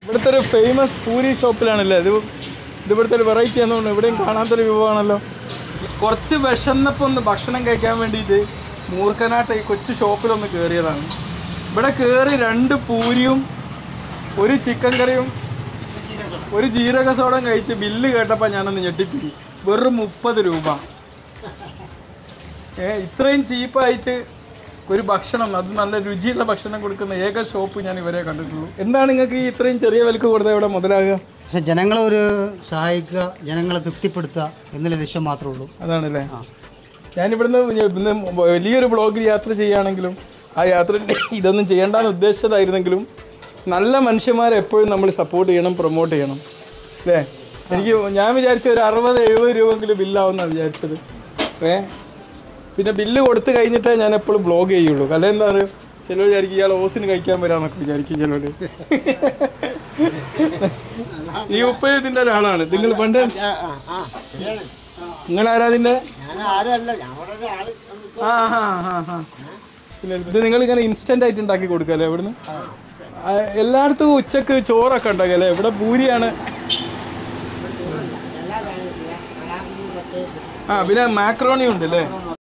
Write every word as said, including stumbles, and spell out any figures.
ഇവിടുത്തെ ഒരു ഫേമസ് പൂരി ഷോപ്പിലാണല്ലേ ഇത്. ഇതിവിടുത്തെ ഒരു വെറൈറ്റി ആണെന്ന് ഇവിടെയും കാണാത്തൊരു വിഭവമാണല്ലോ. കുറച്ച് വിശന്നപ്പോൾ ഒന്ന് ഭക്ഷണം കഴിക്കാൻ വേണ്ടിയിട്ട് മൂർഖനാട്ട് ഈ കൊച്ചു ഷോപ്പിലൊന്ന് കയറിയതാണ്. ഇവിടെ കയറി രണ്ട് പൂരിയും ഒരു ചിക്കൻ കറിയും ഒരു ജീരക സോഡയും കഴിച്ച് ബില്ല് കേട്ടപ്പോൾ ഞാനൊന്ന് ഞെട്ടിപ്പോയി. വെറും മുപ്പത് രൂപ. ഏ ഇത്രയും ചീപ്പായിട്ട് ഒരു ഭക്ഷണം, അത് നല്ല രുചിയുള്ള ഭക്ഷണം കൊടുക്കുന്ന ഏക ഷോപ്പ് ഞാൻ ഇവരെ കണ്ടിട്ടുള്ളൂ. എന്താണ് നിങ്ങൾക്ക് ഈ ഇത്രയും ചെറിയ വിലക്ക് കൊടുത്താൽ ഇവിടെ മുതലാകുക? പക്ഷെ ജനങ്ങളെ ഒരു സഹായിക്കുക, ജനങ്ങളെ തൃപ്തിപ്പെടുത്തുക എന്നുള്ള ലക്ഷ്യം മാത്രമേ ഉള്ളൂ. അതാണല്ലേ. ഞാനിവിടുന്ന് ഇന്ന് വലിയൊരു ബ്ലോഗിൽ യാത്ര ചെയ്യുകയാണെങ്കിലും ആ യാത്ര ഇതൊന്നും ചെയ്യേണ്ടെന്ന് ഉദ്ദേശിച്ചതായിരുന്നെങ്കിലും നല്ല മനുഷ്യന്മാരെ എപ്പോഴും നമ്മൾ സപ്പോർട്ട് ചെയ്യണം, പ്രൊമോട്ട് ചെയ്യണം അല്ലേ. എനിക്ക് ഞാൻ വിചാരിച്ച ഒരു അറുപത് എഴുപത് രൂപയെങ്കിലും ബില്ലാവുമെന്നാണ് വിചാരിച്ചത്. ഏ പിന്നെ ബില്ല് കൊടുത്ത് കഴിഞ്ഞിട്ടേ ഞാൻ എപ്പോഴും ബ്ലോഗ് ചെയ്യുള്ളൂ. കല എന്താ പറയുക, ചിലർ വിചാരിക്കും ഇയാൾ ഓസിന് കഴിക്കാൻ വരാമെന്നൊക്കെ വിചാരിക്കും ചിലർ. ഈ ഉപ്പ ഇതിൻ്റെ ഒരാളാണ്. നിങ്ങൾ പണ്ട് നിങ്ങളാരാ അതിൻ്റെ? ആ ഹാ ഹാ ഹാ പിന്നെ ഇത് നിങ്ങളിങ്ങനെ ഇൻസ്റ്റൻ്റ് ആയിട്ട് ഉണ്ടാക്കി കൊടുക്കല്ലേ ഇവിടുന്ന്? എല്ലായിടത്തും ഉച്ചക്ക് ചോറൊക്കെ ഉണ്ടാക്കല്ലേ, ഇവിടെ പൂരിയാണ്. ആ പിന്നെ മാക്രോണി ഉണ്ട് അല്ലേ.